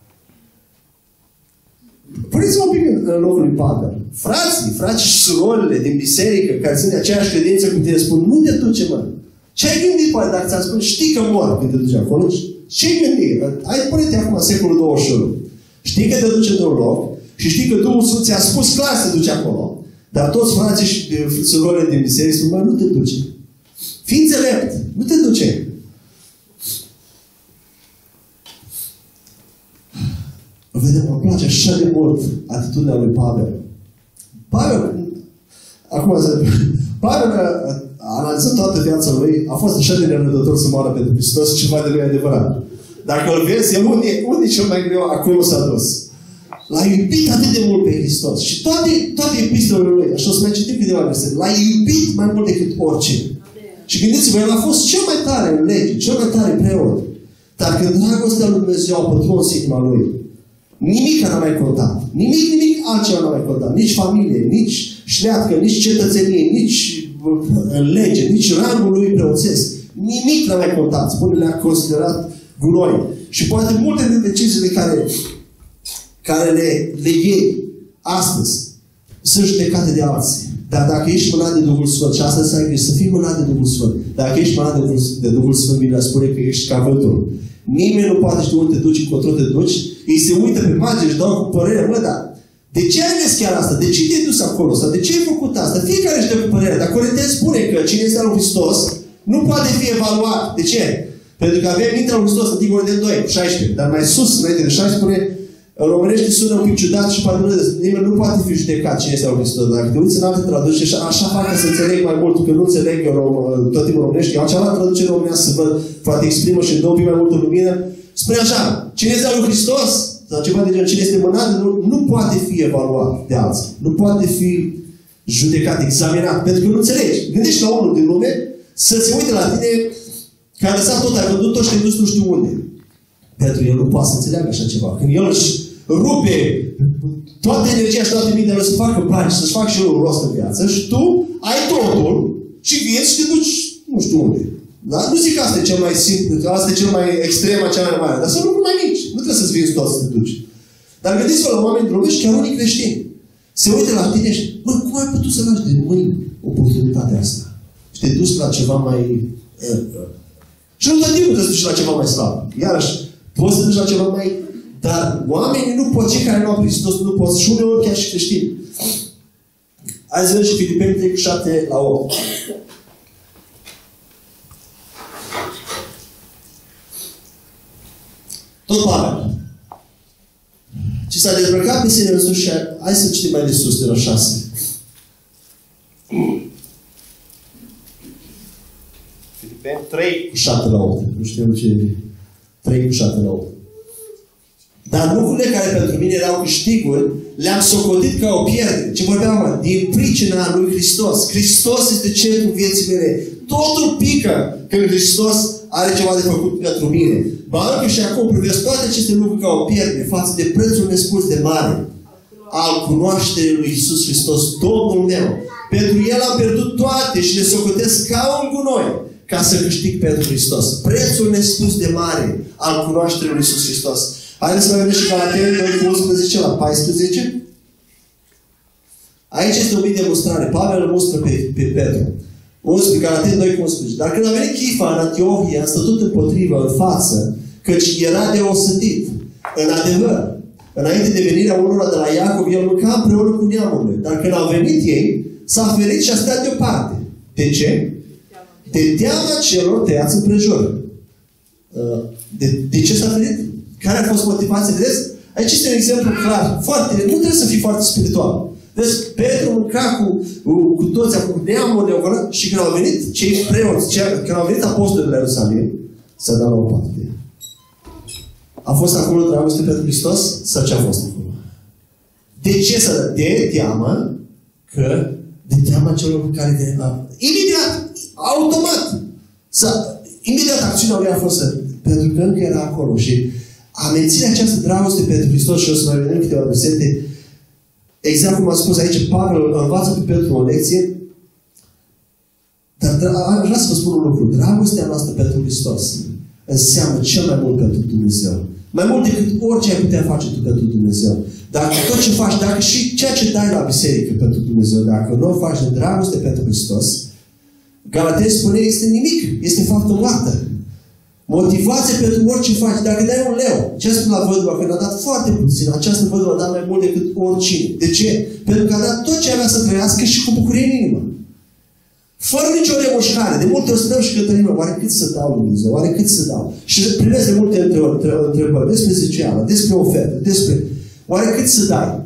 Puneți-vă un pic în locul lui Pavel. Frații, frații și surorile din biserică care sunt de aceeași credință cu tine spun: nu te duce, mă. Ce-ai gândit, poate, dacă ți-am spus, știi că mor când te duci acolo? Ce-ai gândit? Hai, pune-te acum în secolul douăzeci și unu. Știi că te duce de un loc și știi că Duhul Sfânt ți-a spus clar să te duci acolo. Dar toți frații și surorile din biserică spun: mă, nu te duce. Fii înțelept. Nu te duce. Vedem, mă place așa de mult atitudinea lui Pavel. Pavel, acum, Pavel, analizând toată viața lui, a fost așa de nerăbdător să moară pentru Hristos, ceva de lui adevărat. Dacă îl vezi, el unde, unde e cel mai greu, acolo s-a dus. L-a iubit atât de mult pe Hristos. Și toate, toate epistolele lui, așa o să mai citim câteva versete, l-a iubit mai mult decât orice. Și gândiți-vă, el a fost cel mai tare în lege, cel mai tare preot. Dar când dragostea lui Dumnezeu a pătruns inima lui, nimic n-a mai contat. Nimic, nimic altceva n-a mai contat. Nici familie, nici șleatcă, nici cetățenie, nici lege, nici rangul lui preoțesc. Nimic n-a mai contat. Spune, le-a considerat gunoi. Și poate multe din deciziile care, care le, le iei astăzi sunt judecate de alții. Dar dacă ești mânat de Duhul Sfânt, și asta înseamnă să fii mânat de Duhul Sfânt. Dacă ești mânat de Duhul, de Duhul Sfânt, Biblia spune că ești ca vântul. Nimeni nu poate ști unde te duci, încotro te duci. Ei se uită pe margine și dau cu părere. Mă, dar de ce ai ales chiar asta? De ce te-ai dus acolo? Sau de ce ai făcut asta? Fiecare își dă cu părere. Dar Corinteni spune că cine este al lui Hristos nu poate fi evaluat. De ce? Pentru că avem mintea lui Hristos, în dincolo de doi, șaisprezece. Dar mai sus, înainte de șaisprezece, spune, în românește sună un pic ciudat și poate nimeni nu poate fi judecat cine este lui Hristos. Dacă te uiți în alte traduceri, așa fac ca să înțeleg mai mult, că nu înțeleg eu tot timpul românește. Eu am cealaltă traducere românească să văd, poate exprimă și îmi dă un pic mai multă lumină. Spune așa, cine este lui Hristos, sau ceva de genul, cine este mânat, nu, nu poate fi evaluat de alții. Nu poate fi judecat, examinat, pentru că nu înțelegi. Gândești la unul din lume să se uite la tine că a lăsat tot, ai văzut tot și te-ai dus nu știu unde. Pentru el nu poate să înțeleagă așa ceva. Când el își rupe toată energia și toate mintea să facă plani și să-și facă și el un rost în viață și tu ai totul și vieți și te duci nu știu unde. Da? Nu zic că asta e cel mai simplu, că asta e cel mai extrem, cea mai mare, dar sunt lucruri mai mici. Nu trebuie să-ți vinzi tot să te duci. Dar gândiți-vă la oameni din lume și chiar unii creștini. Se uită la tine și, bă, cum ai putut să lași de mâini oportunitatea asta? Și te duci la ceva mai... Și nu tot timpul te duci la ceva mai slab. Iarăși, poți să te duci la ceva mai... Dar oamenii nu pot, cei care nu au Hristos nu pot, și uneori chiar și creștini. Hai să vedem și Filipeni trei, șapte la opt. Tot Pavel. Și s-a dezbrăcat pe sine însuși și hai să citim mai de sus, de la șase. Filipeni trei, șapte la opt. Nu știu ce... trei, șapte la opt. Dar lucrurile care pentru mine erau câștiguri, le-am socotit ca o pierdere. Ce vorbeam, mă? Din pricina lui Hristos. Hristos este centrul vieții mele. Totul pică când Hristos are ceva de făcut pentru mine. Ba încă și acum privesc toate aceste lucruri ca o pierdere față de prețul nespus de mare al cunoașterii lui Iisus Hristos, Domnul meu. Pentru El am pierdut toate și le socotesc ca un gunoi ca să câștig pentru Hristos. Prețul nespus de mare al cunoașterii lui Iisus Hristos. Haideți să mai vedem și Galateni doi, unsprezece la paisprezece. Aici este o mică demonstrare. Pavel îl mustră pe, pe Petru. unsprezece, Galateni doi, unsprezece. Dar când a venit Chifa în Antiohia, a stătut împotrivă, în față, căci era de osătit. În adevăr, înainte de venirea unora de la Iacov, el mânca împreună cu neamurile. Dar când au venit ei, s-a ferit și a stat deoparte. De ce? De teama celor tăiați împrejur. De, de ce s-a ferit? Care a fost motivația? Vedeți? Aici este un exemplu clar. Foarte, nu trebuie să fii foarte spiritual. Vezi, Petru mânca cu, cu, cu toți, cu neamurile acolo și când au venit cei preoți, cei, când au venit apostolii de la Ierusalim, s-a dat la o parte. A fost acolo dragoste pentru Hristos? Sau ce a fost acolo? De ce s-a dat? De teamă că de teama celor care de la... Imediat, automat. S-a, imediat acțiunea lui a fost să... Pentru că încă era acolo și a menține această dragoste pentru Hristos și o să mai vedem câteva versete. Exact cum a spus aici, Pavel învață pe Petru o lecție, dar aș vrea să vă spun un lucru. Dragostea noastră pentru Hristos înseamnă cel mai mult pentru Dumnezeu. Mai mult decât orice ai putea face tu pentru Dumnezeu. Dacă tot ce faci, dacă și ceea ce dai la biserică pentru Dumnezeu, dacă nu o faci de dragoste pentru Hristos, Galateni spune, este nimic. Este faptă moartă. Motivație pentru orice faci. Dacă dai un leu, ce spune la văduva? Că a dat foarte puțin. Această văduvă a dat mai mult decât oricine. De ce? Pentru că a dat tot ce avea să trăiască și cu bucurie în inimă. Fără nicio remușcare. De multe ori să dăm și cântărimă. Oare cât să dau, Dumnezeu? Oare cât să dau? Și primesc de multe întrebări despre zecială, despre ofertă, despre... Oare cât să dai?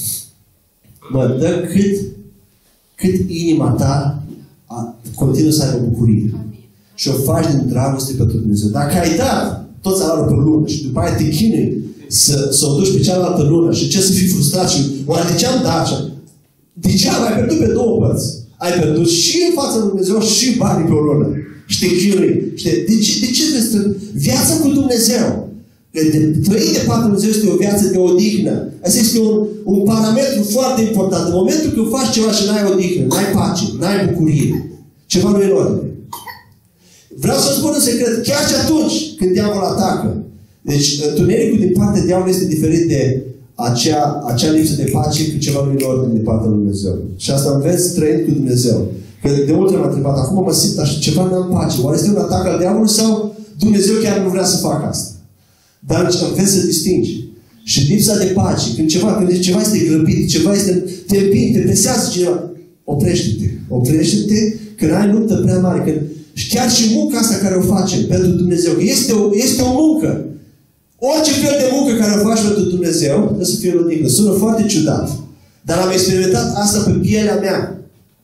Mă, dă cât, cât inima ta continuă să aibă bucurie. Și o faci din dragoste pentru Dumnezeu. Dacă ai dat tot salariul pe lună și după aia te chinui să, să o duci pe cealaltă lună și ce să fii frustrat și oare de ce am dat așa? Degeaba ai pierdut pe două părți. Ai pierdut și în fața lui Dumnezeu și banii pe o lună. Și te chinui. Și te, de, ce, de ce trebuie să... Viața cu Dumnezeu. Trăi de partea Dumnezeu este o viață de odihnă. Asta este un, un parametru foarte important. În momentul când faci ceva și n-ai odihnă, n-ai pace, n-ai bucurie, ceva nu e în ordine. Vreau să spun un secret, chiar și atunci când diavolul atacă. Deci, întunericul din partea diavolului este diferit de acea, acea lipsă de pace când ceva nu e în ordine de partea lui Dumnezeu. Și asta înveți trăind cu Dumnezeu. Că de multe m-am întrebat, acum mă simt așa, ceva n-am pace. Oare este un atac al diavolului sau Dumnezeu chiar nu vrea să facă asta? Dar înveți să distingi. Și lipsa de pace, când ceva, când ceva este grăbit, ceva este te împinge, te presează cineva, oprește-te. Oprește-te când ai luptă prea mare. Când Și chiar și munca asta care o facem pentru Dumnezeu, este o, este o muncă. Orice fel de muncă care o faci pentru Dumnezeu, trebuie să fie odihnă. Sună foarte ciudat. Dar am experimentat asta pe pielea mea.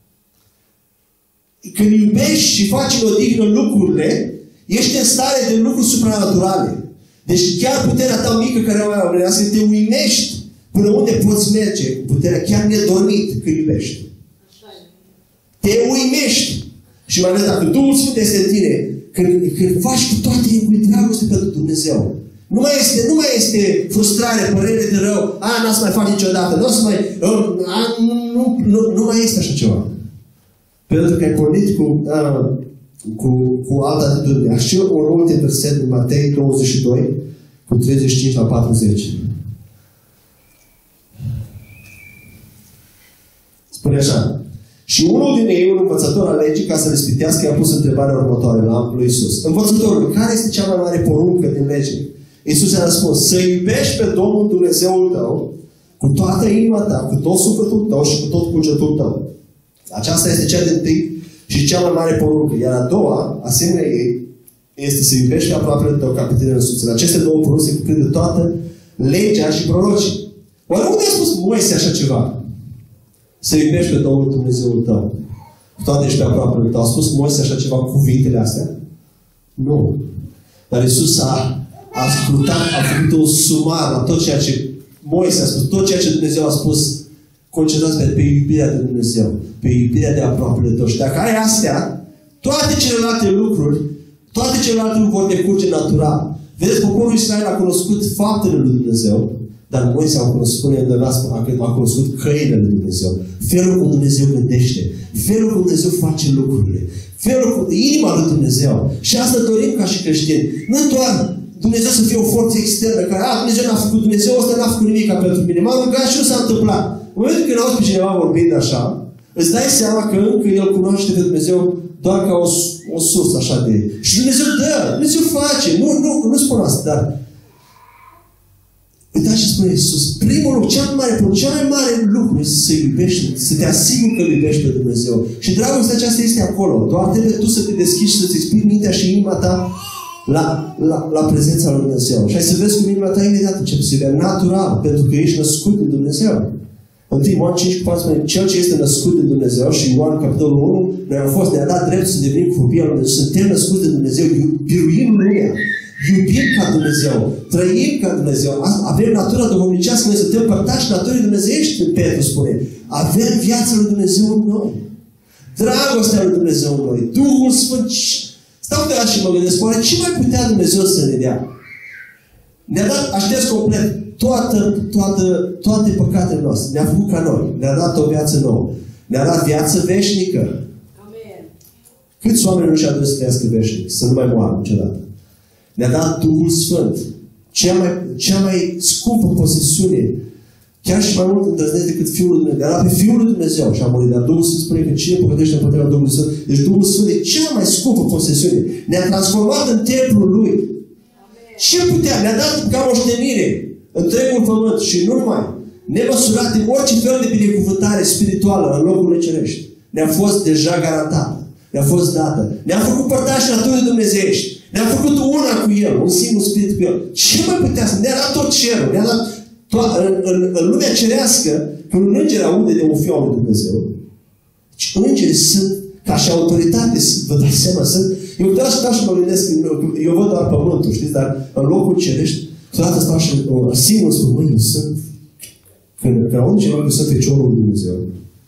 Când iubești și faci în odihnă lucrurile, ești în stare de lucruri supranaturale. Deci chiar puterea ta mică care o ai, să te uimești până unde poți merge, puterea chiar nedormit când iubești. Te uimești. Și mai ales dacă Duhul Sfânt este în tine, când, când faci cu toate cu dragoste pentru Dumnezeu. Nu mai este, nu mai este frustrare, părere de rău, a, n-o să mai fac niciodată, nu o să mai, a, nu, nu, nu, nu mai este așa ceva. Pentru că ai pornit cu, a, cu, cu altă atitudine. Aș știu un multe verset din Matei douăzeci și doi, cu treizeci și cinci la patruzeci. Spune așa. Și unul din ei, un învățător al legii, ca să le spitească, i-a pus întrebarea următoare la lui Iisus. Învățătorul, care este cea mai mare poruncă din lege? Iisus a răspuns, să iubești pe Domnul Dumnezeul tău cu toată inima ta, cu tot sufletul tău și cu tot cugetul tău. Aceasta este cea din tâi și cea mai mare poruncă. Iar a doua, asemenea ei, este să iubești pe aproapele tău ca pe tine însuți. Aceste două porunci se cuprinde toată legea și prorocii. Oare unde a spus Moise așa ceva? Să iubești pe Domnul Dumnezeul tău. Toate și pe aproapele tău. A spus Moise așa ceva cu cuvintele astea? Nu. Dar Iisus a ascultat, a făcut un sumar la tot ceea ce Moise a spus, tot ceea ce Dumnezeu a spus. Concentrați pe, pe iubirea de Dumnezeu, pe iubirea de aproapele tău. Și dacă ai astea, toate celelalte lucruri, toate celelalte lucruri vor decurge natural. Vedeți, poporul Israel a cunoscut faptele lui Dumnezeu, dar Moise a cunoscut, a cunoscut căile lui Dumnezeu. Felul cum Dumnezeu gândește, felul cum Dumnezeu face lucrurile, felul cum inima lui Dumnezeu. Și asta dorim ca și creștini. Nu doar Dumnezeu să fie o forță externă, care, a, Dumnezeu n-a făcut, Dumnezeu ăsta n-a făcut nimic pentru mine. M-am rugat și nu s-a întâmplat. În momentul când auzi pe cineva vorbind așa, îți dai seama că încă el cunoaște pe Dumnezeu doar ca o, o sursă așa de... Și Dumnezeu dă, Dumnezeu face. Nu, nu, nu spun asta, dar... Uitați ce spune Iisus. Primul lucru, cel mai mare, cel mai mare lucru este să iubești, să te asiguri că îl iubești pe Dumnezeu. Și dragostea aceasta este acolo. Doar trebuie tu să te deschizi și să-ți explici mintea și inima ta la, la, la prezența lui Dumnezeu. Și ai să vezi cum inima ta imediat începe să fie natural, pentru că ești născut din Dumnezeu. Întâi Ioan cinci cu patru spune, cel ce este născut de Dumnezeu, și Ioan capitolul unu, noi am fost, ne-a dat drept să devenim copii al lui Dumnezeu, suntem născuți de Dumnezeu, biruim lumea, iubim ca Dumnezeu, trăim ca Dumnezeu, avem natura duhovnicească, noi suntem părtași naturii dumnezeiești, Petru spune, avem viața lui Dumnezeu în noi, dragostea lui Dumnezeu în noi, Duhul Sfânt. Stau de așa și mă gândesc, oare ce mai putea Dumnezeu să ne dea? Ne-a dat, aștept complet, Toată, toată, toate păcatele noastre. Ne-a făcut ca noi. Ne-a dat o viață nouă. Ne-a dat viață veșnică. Amen. Câți oameni nu și-au dus să trăiască veșnic? Să nu mai moară niciodată. Ne-a dat Duhul Sfânt. Cea mai, cea mai scumpă posesiune. Chiar și mai mult îndrăznește decât Fiul lui Dumnezeu. Ne-a dat pe Fiul lui Dumnezeu și a murit. Dar Duhul Sfânt spune că cine păcătește împotriva Duhului Sfânt. Deci Duhul Sfânt e cea mai scumpă posesiune. Ne-a transformat în templul Lui. Ce putea? Ne-a dat ca moștenire întregul pământ și nu numai nemăsurate orice fel de binecuvântare spirituală în locurile cerești. Ne-a fost deja garantată. Ne-a fost dată. Ne-a făcut părtași naturii dumnezeiești. Ne-a făcut una cu El, un singur spirit cu El. Ce mai putea să? Ne-a dat tot cerul. Ne-a dat to- în, în, în lumea cerească, când un înger aude de un fiu al lui Dumnezeu, deci îngerii sunt ca și autoritate, vă dați seama, sunt. Eu doar stau și mă gândesc, eu văd doar pământul, știți, dar în locul cerești, toată stau și o, singur spun, măi, eu sunt, când, când aud ceva că sunt Feciorul lui Dumnezeu,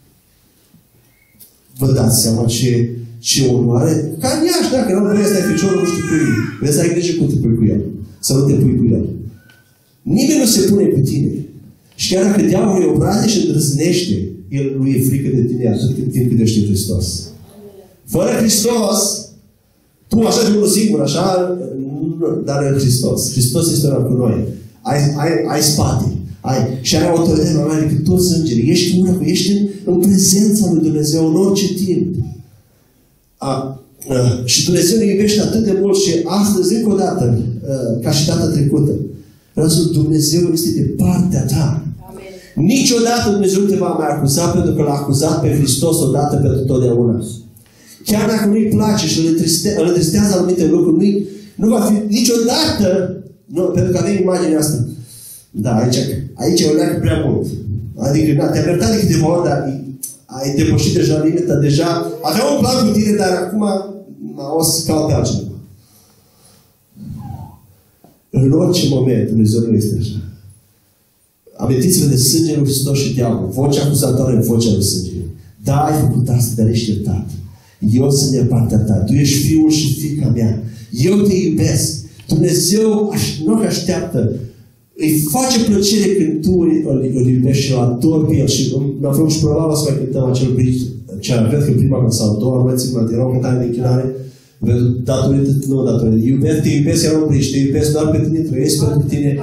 vă dați seama ce, ce onoare, ca în Iași, dacă nu vrei să ai Feciorul, nu știu cui, vrei să ai grijă cum te pui cu el, să nu te pui cu el. Nimeni nu se pune cu tine. Și chiar dacă diavolul e obraze și îndrăznește, el nu e frică de tine atât timp cât ești în Hristos. Fără Hristos, tu așa de unul singur, așa, dar în Hristos. Hristos este ăla cu noi. Ai, ai, ai spate. Ai, și ai autoritate mai mare decât toți îngerii. Ești una cu, ești în, în prezența lui Dumnezeu în orice timp. A, a, și Dumnezeu ne iubește atât de mult și astăzi, încă o dată, a, ca și data trecută, vreau să Dumnezeu este de partea ta. Amen. Niciodată Dumnezeu nu te va mai acuza pentru că l-a acuzat pe Hristos odată pentru totdeauna. chiar dacă nu-i place și îl, întriste, îl întristează anumite lucruri, nu, nu va fi niciodată, nu, pentru că avem imaginea asta. Da, aici, aici e o leacă prea mult. Adică, da, te-am iertat de câteva ori, dar ai depășit deja limita, deja aveam un plan cu tine, dar acum o să caut pe altcineva. În orice moment, Dumnezeu nu este așa. Amintiți-vă de sângele lui Hristos și diavolul. Vocea acuzatoare în vocea lui sângele. Da, ai făcut asta, dar ești iertat. Eu sunt de partea ta. Tu ești fiul și fiica mea. Eu te iubesc. Dumnezeu nu așteaptă. Îi face plăcere când tu îl, îl iubești și îl adori pe el. Și mi-am făcut și până la să mai cântăm acel bridge. Cred că prima sau a doua, nu țin, era o cântare de închinare. Datorită, nu datorită. Iubesc, te iubesc, era un bridge. Te iubesc doar pe tine, trăiesc pentru tine.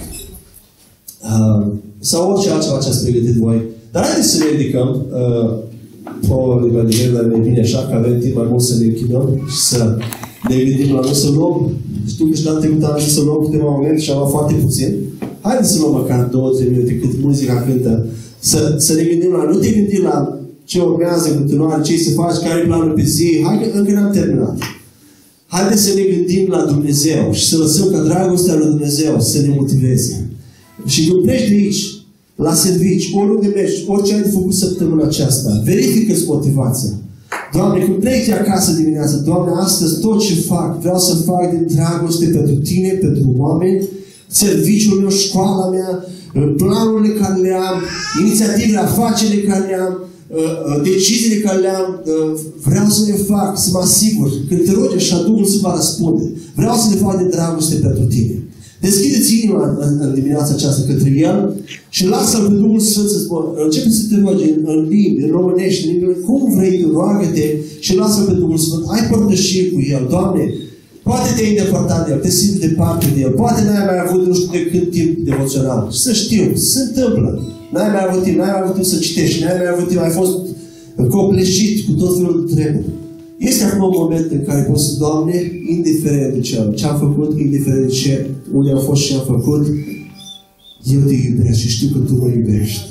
Uh, sau orice altceva ce ați pregătit voi. Dar haideți să ne ridicăm. Uh, Paul Evanghelie, dar ne vine așa că avem timp mai mult să ne închinăm și să ne gândim la noi, să luăm. Știu că și la trecut am zis să luăm câteva momente și am luat foarte puțin. Haideți să luăm măcar două, trei minute cât muzica cântă. Să, să ne gândim la, nu te gândi la ce urmează în continuare, ce să faci, care e planul pe zi. Hai că încă n-am terminat. Haideți să ne gândim la Dumnezeu și să lăsăm ca dragostea lui Dumnezeu să ne motiveze. Și când pleci de aici, la servici, oriunde mergi, orice ai de făcut săptămâna aceasta, verifică-ți motivația. Doamne, când pleci de acasă dimineața, Doamne, astăzi tot ce fac, vreau să fac din dragoste pentru Tine, pentru oameni, serviciul meu, școala mea, planurile care le am, inițiativele, afacerile care le am, deciziile care le am, vreau să le fac, să mă asigur. Când te rogi așa, Duhul se va răspunde. Vreau să le fac de dragoste pentru Tine. Deschideți inima în, în dimineața aceasta către El și lasă-L pe Duhul Sfânt să spună. Începe să te rogi în, în limbi, în românești, în limbi, cum vrei tu, roagă-te și lasă-L pe Duhul Sfânt. Ai părtășie cu El, Doamne. Poate te-ai îndepărtat de El, te simți departe de El. Poate n-ai mai avut nu știu de cât timp devoțional. Să știu, se întâmplă. N-ai mai avut timp, n-ai mai avut timp să citești, n-ai mai avut timp, ai fost copleșit cu tot felul de treburi. Este acum un moment în care poți să, Doamne, indiferent de ce, ce am făcut, indiferent de ce, unde am fost și ce am făcut, eu te iubesc și știu că Tu mă iubești.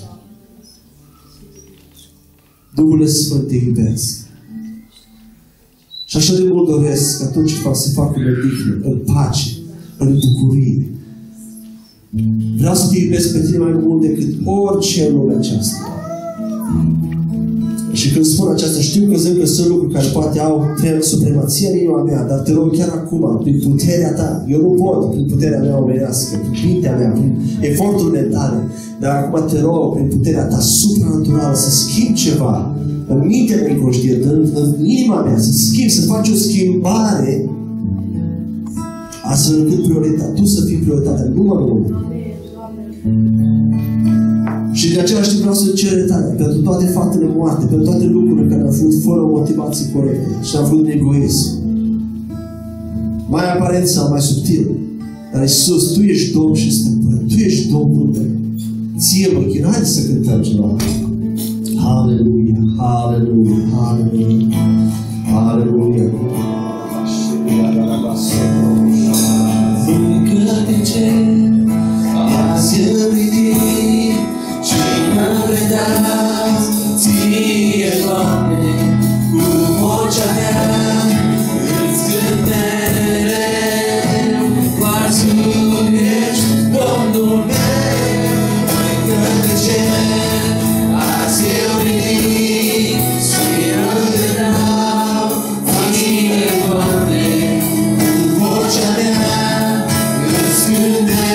Duhul Sfânt, te iubesc. Și așa de mult doresc că tot ce fac să fac în odihnă, în pace, în bucurie. Vreau să te iubesc pe Tine mai mult decât orice în lumea aceasta. Și când spun aceasta, știu că zic că sunt lucruri care poate au supremație în inima mea, dar te rog chiar acum, prin puterea Ta, eu nu pot prin puterea mea omenească, prin mintea mea, prin eforturile tale, dar acum te rog, prin puterea Ta supranaturală, să schimbi ceva în mintea mea inconștientă, în, în inima mea, să schimbi, să faci o schimbare, astfel încât prioritatea, Tu să fii prioritatea numărul unu. Și de același timp vreau să cer iertare pentru toate faptele moarte, pentru toate lucrurile care au fost fără o motivație corectă și au fost egoism. Mai aparent sau mai subtil. Dar Iisus, Tu ești Domn și Stăpân. Tu ești Domnul meu. Ție mă închin. Haideți să cântăm ceva. Aleluia, aleluia, aleluia, aleluia. Încă de ce azi îmi ridic și mă predau Ție, Doamne, cu vocea mea îți cântele. Doar Tu ești Domnul meu. Încă de ce azi eu ridic și mă predau Ție, Doamne, cu vocea mea îți cântele.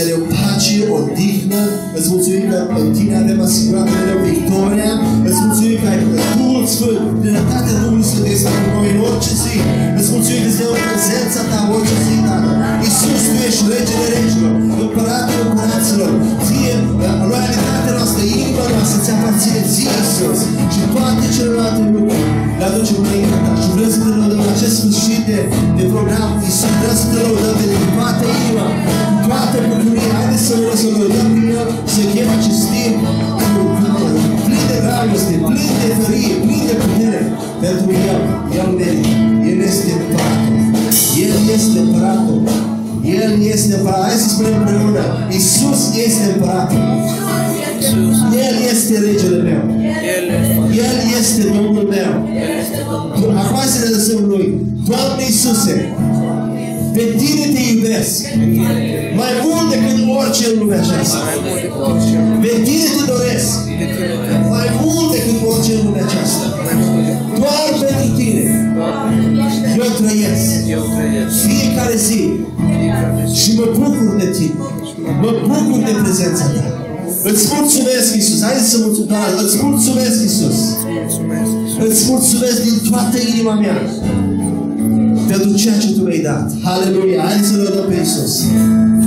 mereu pace, odihnă. Îți mulțumim că în Tine avem asigurat mereu victoria. Îți mulțumim că ai Duhul Sfânt, plinătatea Duhului Sfânt este cu noi în orice zi. Îți mulțumim că îți dăm prezența Ta în orice zi, Tată. Iisus, Tu ești Regele Regilor, Împăratul Împăraților. Ție, loialitatea noastră, inima noastră ți aparține ție, Iisus. Și toate celelalte lucruri le aducem înaintea Ta. Și vrem să Te lăudăm în acest sfârșit de, de program. Iisus, vrem să Te lăudăm de toată inima, toată bucuria. Haideți să ne lăudăm din El, să chem acest timp plin de dragoste, plin de ferie, plin de putere. Pentru El, El merită. El este Împăratul. El este Împăratul. El este Împăratul. Hai să spunem împreună. Iisus este Împăratul. El este Regele meu. El este Domnul meu. Acum să ne lăsăm Lui. Doamne Iisuse, pe Tine Te iubesc mai mult decât orice în lumea aceasta. Pe Tine Te doresc mai mult decât orice în lumea aceasta. Doar pentru Tine eu trăiesc fiecare zi și mă bucur de Tine. Mă bucur de prezența Ta. Îți mulțumesc, Iisus. Haideți să mulțumesc. Îți mulțumesc, Iisus. Îți mulțumesc din toată inima mea pentru ceea ce Tu mi-ai dat. Haleluia! Haideți să lăudăm pe Iisus.